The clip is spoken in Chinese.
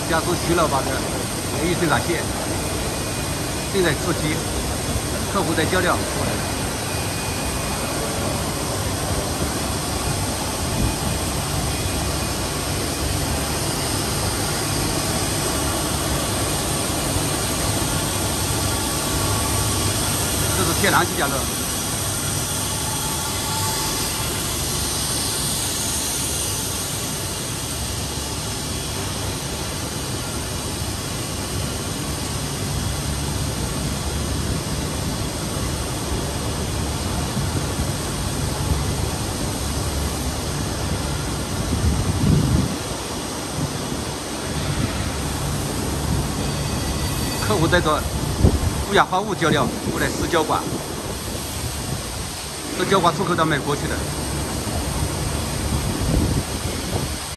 加速取了把这雨水闸线，正在出漆，客户在交料过来了。这是天然气加热。 客户带着无氧化物胶料过来试浇管，这浇管出口到美国去的。